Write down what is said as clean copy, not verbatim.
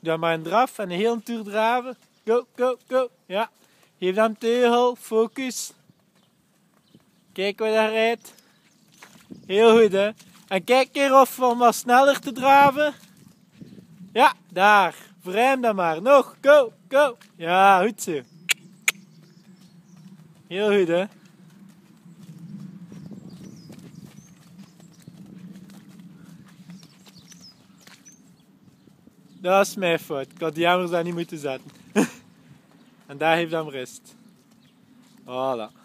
Doe maar een draf en een hele toer draven. Go, go, go. Ja. Geef hem teugel. Focus. Kijk waar hij rijdt. Heel goed, hè. En kijk hier of om wat sneller te draven. Ja, daar. Voor hem dan maar. Nog. Go, go. Ja, goed zo. Heel goed, hè. Dat is mijn fout. Ik had die hammers daar niet moeten zetten. En daar heeft hem rust. Voilà.